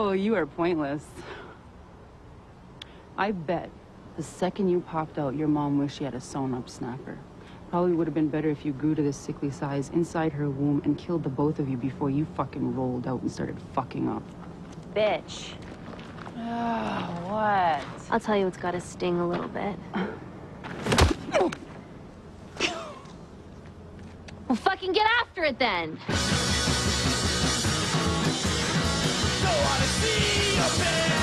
Oh, you are pointless. I bet the second you popped out, your mom wished she had a sewn-up snapper. Probably would have been better if you grew to this sickly size inside her womb and killed the both of you before you fucking rolled out and started fucking up. Bitch. Oh, what? I'll tell you, it's got to sting a little bit. Well, fucking get after it then. Don't wanna see your face.